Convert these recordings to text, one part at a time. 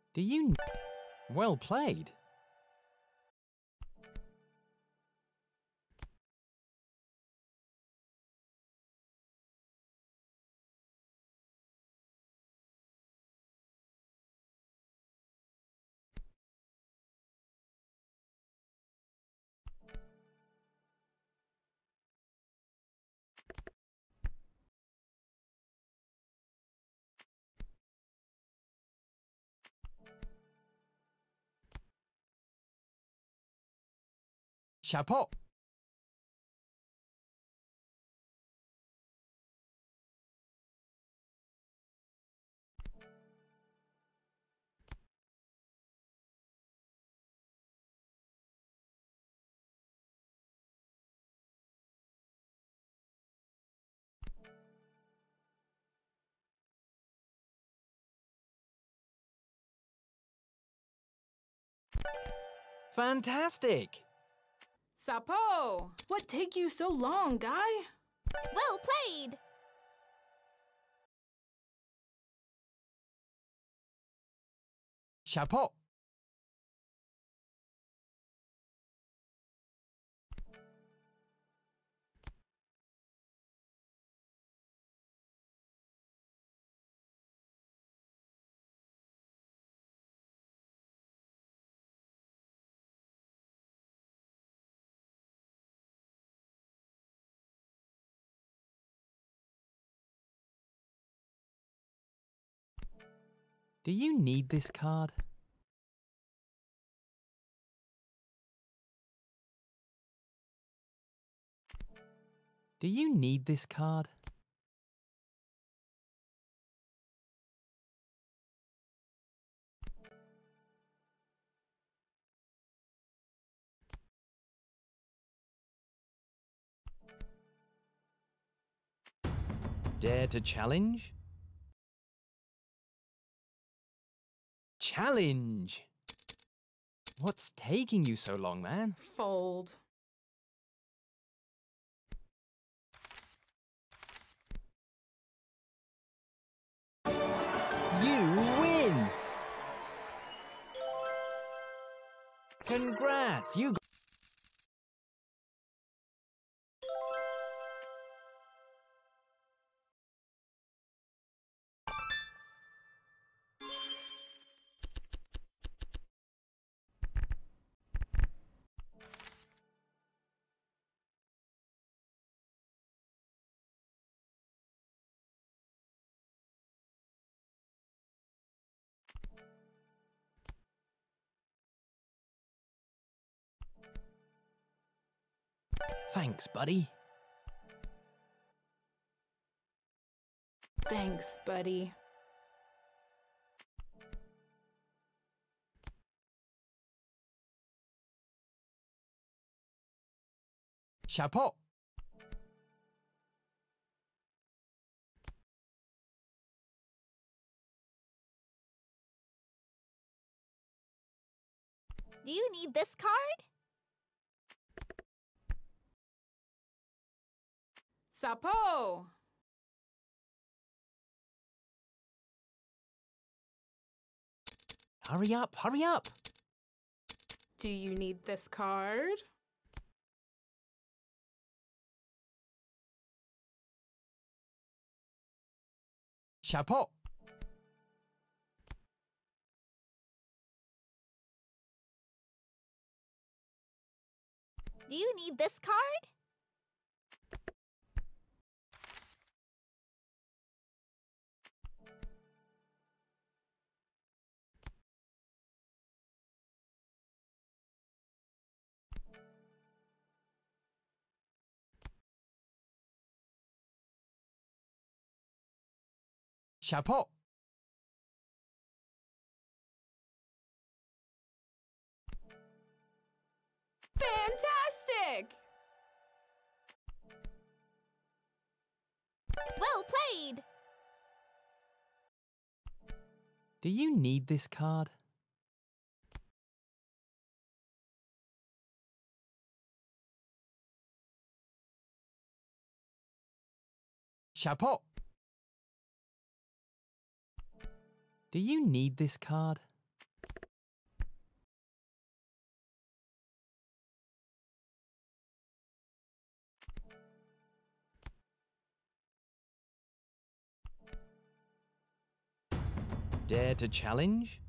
Do you... Well played. Chapeau. Fantastic. Sapo! What take you so long, guy? Well played! Chapeau. Do you need this card? Do you need this card? Dare to challenge? Challenge! What's taking you so long, man? Fold. You win! Congrats! You Thanks, buddy. Thanks, buddy. Chapeau. Do you need this card? Sapo! Hurry up, hurry up! Do you need this card? Chapeau. Do you need this card? Chapeau. Fantastic! Well played! Do you need this card? Chapeau. Do you need this card? Dare to challenge?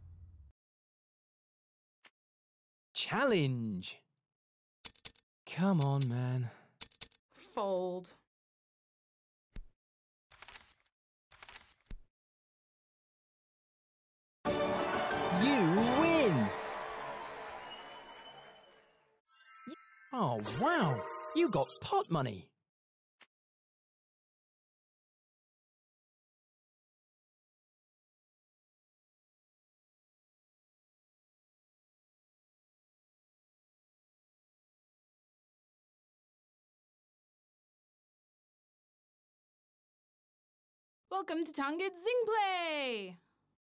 Challenge! Come on, man. Fold. You win! Oh, wow! You got pot money! Welcome to Tonga's Zing Play!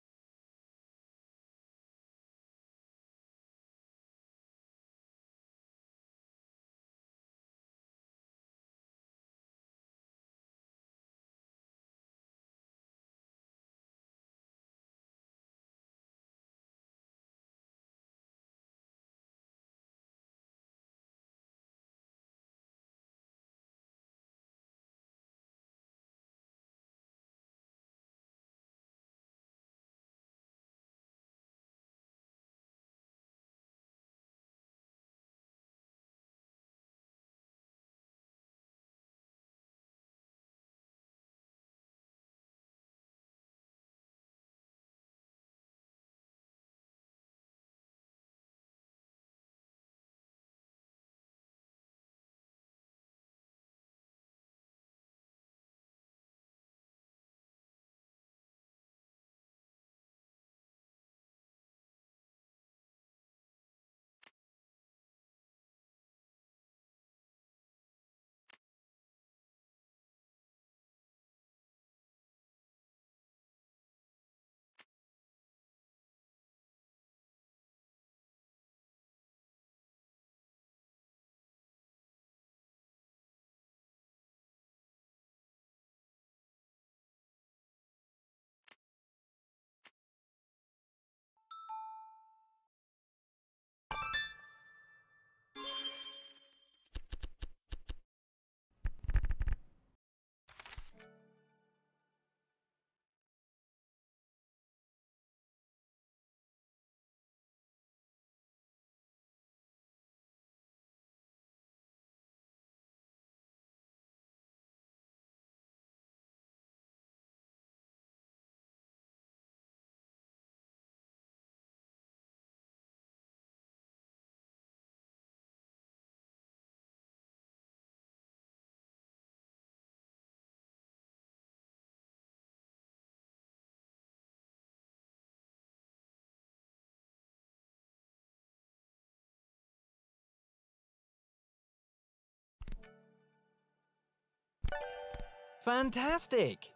Fantastic!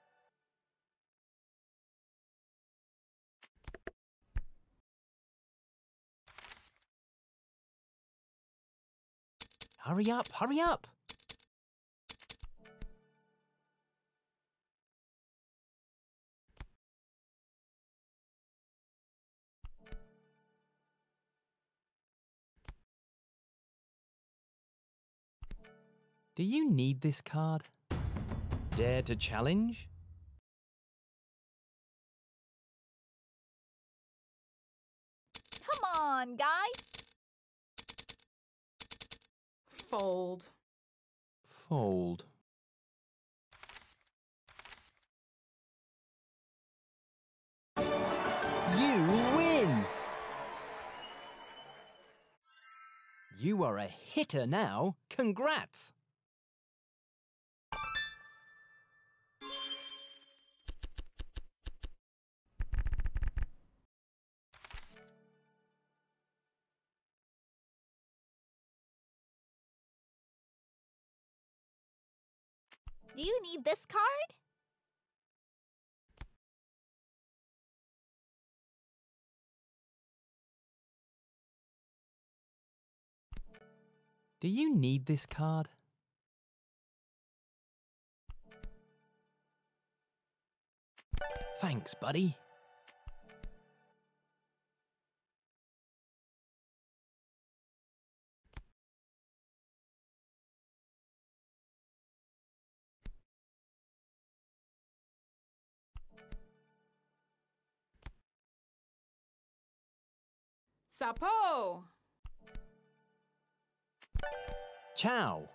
Hurry up, hurry up! Do you need this card? Dare to challenge? Come on, guy. Fold. Fold. You win! You are a hitter now. Congrats! Do you need this card? Do you need this card? Thanks, buddy. Sapo! Ciao.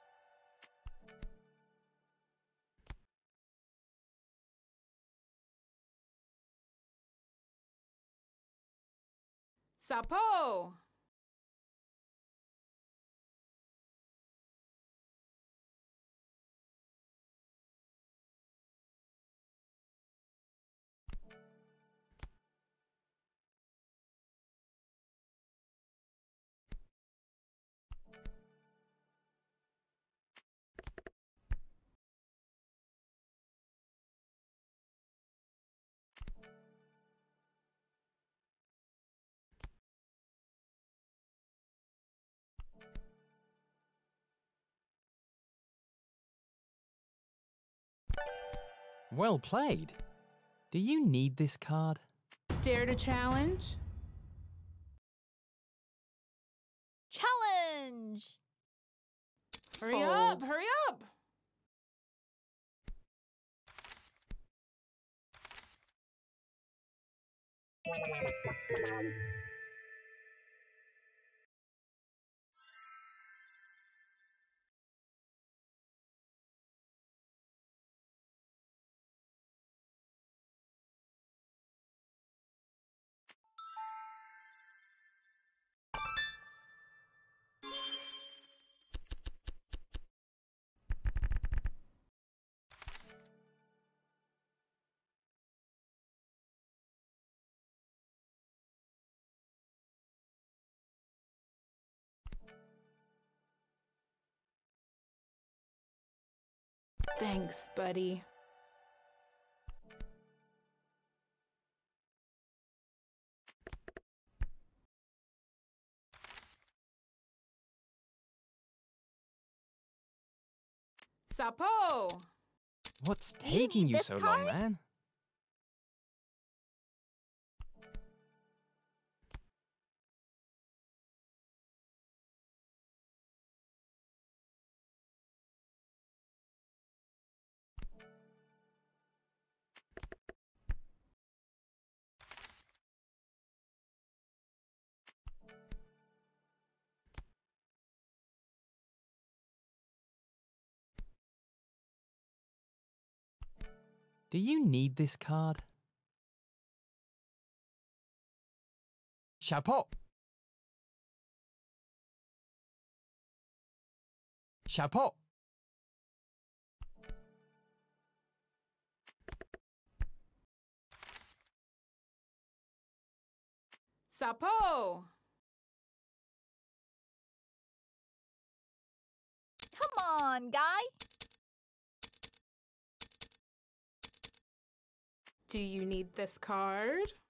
Sapo! Well played. Do you need this card? Dare to challenge? Challenge! Hurry up! Fold. Hurry up! Thanks, buddy. Sapo! What's Do you taking need you this so card? long, man? Do you need this card? Chapeau. Chapeau. Sapo! Come on, guy. Do you need this card?